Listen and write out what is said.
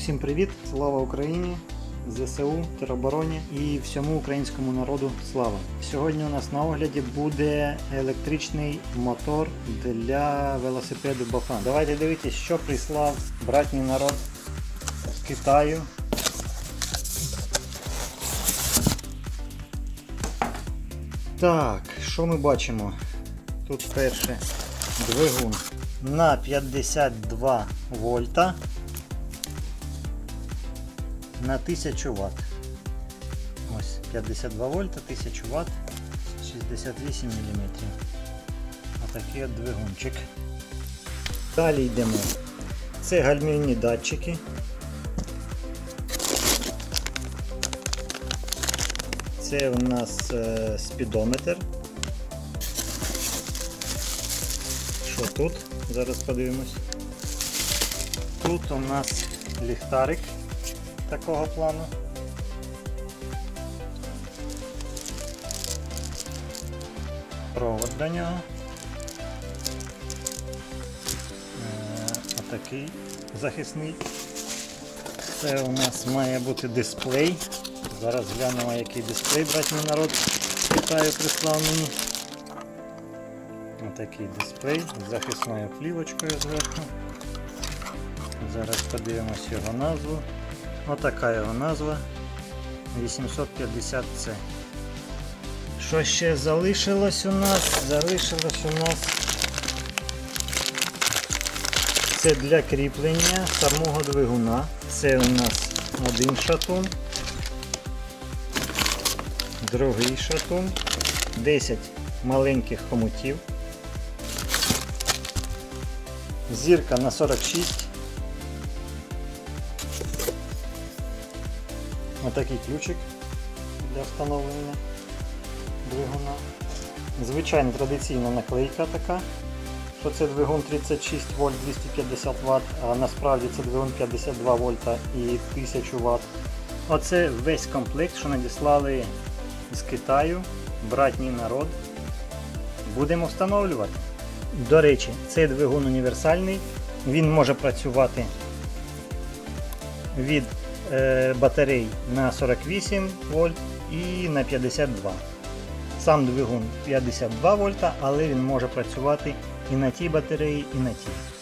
Усім привіт! Слава Україні! ЗСУ, теробороні і всьому українському народу слава! Сьогодні у нас на огляді буде електричний мотор для велосипеду Bafang. Давайте дивитися, що прислав братній народ з Китаю. Так, що ми бачимо? Тут перше двигун на 52 вольта на 1000 Вт. Ось 52 вольта, 1000 Вт, 68 мм. Отакий от двигунчик. Далі йдемо. Це гальмівні датчики. Це у нас спідометр. Що тут? Зараз подивимось. Тут у нас ліхтарик такого плану. Провод до нього. Отакий захисний. Це у нас має бути дисплей. Зараз глянемо, який дисплей братній народ з Китаю прислав мені. Отакий дисплей з захисною плівочкою зверху. Зараз подивимось його назву. Отака його назва 850C. Що ще залишилось у нас? Це для кріплення самого двигуна. Це у нас один шатун, другий шатун, 10 маленьких хомутів, зірка на 46. Отакий ключик для встановлення двигуна. Звичайно, традиційна наклейка така, що це двигун 36 вольт 250 Вт, а насправді це двигун 52 вольта і 1000 Вт. Оце весь комплект, що надіслали з Китаю братній народ. Будемо встановлювати. До речі, цей двигун універсальний, він може працювати від батарей на 48 вольт і на 52. Сам двигун 52 вольта, але він може працювати і на тій батареї, і на тій.